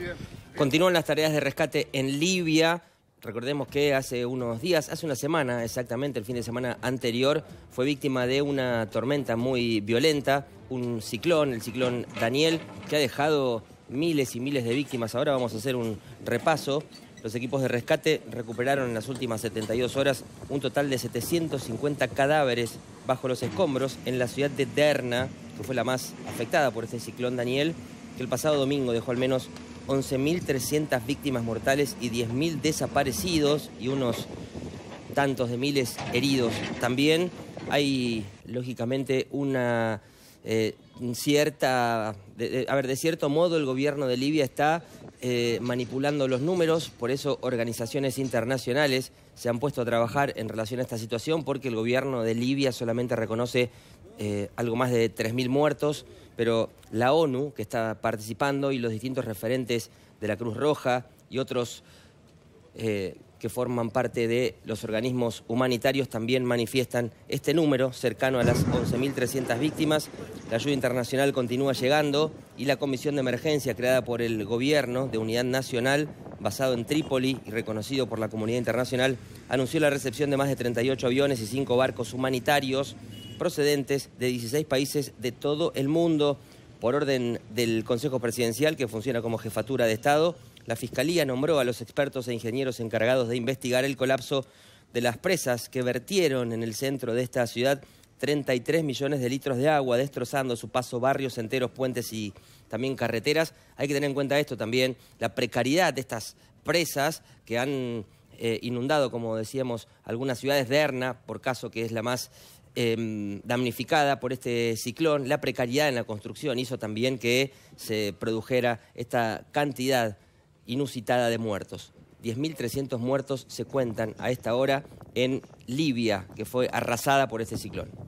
Continúan las tareas de rescate en Libia. Recordemos que hace unos días, hace una semana exactamente, el fin de semana anterior, fue víctima de una tormenta muy violenta, un ciclón, el ciclón Daniel, que ha dejado miles y miles de víctimas. Ahora vamos a hacer un repaso. Los equipos de rescate recuperaron en las últimas 72 horas un total de 750 cadáveres bajo los escombros en la ciudad de Derna, que fue la más afectada por este ciclón Daniel, que el pasado domingo dejó al menos 11.300 víctimas mortales y 10.000 desaparecidos y unos tantos de miles heridos. También hay, lógicamente, una de cierto modo el gobierno de Libia está manipulando los números, por eso organizaciones internacionales se han puesto a trabajar en relación a esta situación, porque el gobierno de Libia solamente reconoce algo más de 3.000 muertos, pero la ONU, que está participando, y los distintos referentes de la Cruz Roja y otros que forman parte de los organismos humanitarios también manifiestan este número cercano a las 11.300 víctimas. La ayuda internacional continúa llegando y la comisión de emergencia creada por el gobierno de unidad nacional, basado en Trípoli y reconocido por la comunidad internacional, anunció la recepción de más de 38 aviones y 5 barcos humanitarios procedentes de 16 países de todo el mundo. Por orden del Consejo Presidencial, que funciona como jefatura de Estado, la Fiscalía nombró a los expertos e ingenieros encargados de investigar el colapso de las presas que vertieron en el centro de esta ciudad 33 millones de litros de agua, destrozando a su paso barrios enteros, puentes y también carreteras. Hay que tener en cuenta esto también, la precariedad de estas presas que han inundado, como decíamos, algunas ciudades. Derna, por caso, que es la más damnificada por este ciclón. La precariedad en la construcción hizo también que se produjera esta cantidad inusitada de muertos. 10.300 muertos se cuentan a esta hora en Libia, que fue arrasada por este ciclón.